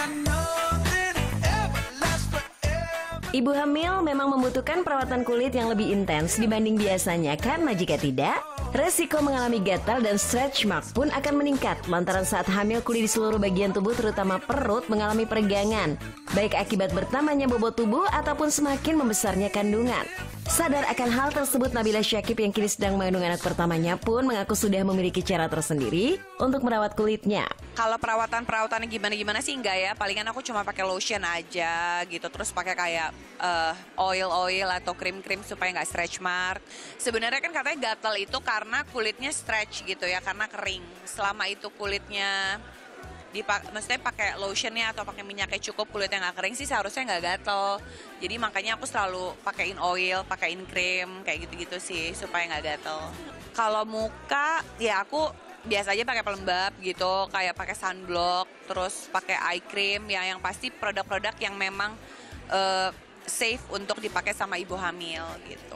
Ibu hamil memang membutuhkan perawatan kulit yang lebih intens dibanding biasanya, karena jika tidak, resiko mengalami gatal dan stretch mark pun akan meningkat lantaran saat hamil kulit di seluruh bagian tubuh terutama perut mengalami peregangan, baik akibat bertambahnya bobot tubuh ataupun semakin membesarnya kandungan. Sadar akan hal tersebut, Nabila Syakieb yang kini sedang mengandung anak pertamanya pun mengaku sudah memiliki cara tersendiri untuk merawat kulitnya. Kalau perawatannya gimana sih enggak ya, palingan aku cuma pakai lotion aja gitu, terus pakai kayak oil atau krim supaya nggak stretch mark. Sebenarnya kan katanya gatal itu karena kulitnya stretch gitu ya, karena kering. Selama itu kulitnya maksudnya pakai lotionnya atau pakai minyaknya cukup, kulitnya nggak kering sih seharusnya nggak gatal. Jadi makanya aku selalu pakaiin oil, pakaiin krim kayak gitu-gitu sih supaya nggak gatal. Kalau muka ya aku biasa aja pakai pelembab gitu, kayak pakai sunblock, terus pakai eye cream ya, yang pasti produk-produk yang memang safe untuk dipakai sama ibu hamil gitu.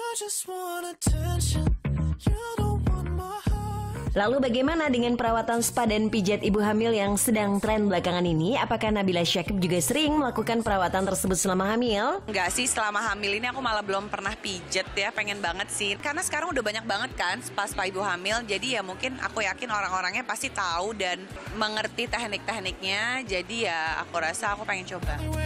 Lalu bagaimana dengan perawatan spa dan pijat ibu hamil yang sedang tren belakangan ini? Apakah Nabila Syakieb juga sering melakukan perawatan tersebut selama hamil? Enggak sih, selama hamil ini aku malah belum pernah pijat ya, pengen banget sih. Karena sekarang udah banyak banget kan spa ibu hamil, jadi ya mungkin aku yakin orang-orangnya pasti tahu dan mengerti teknik-tekniknya. Jadi ya aku rasa aku pengen coba.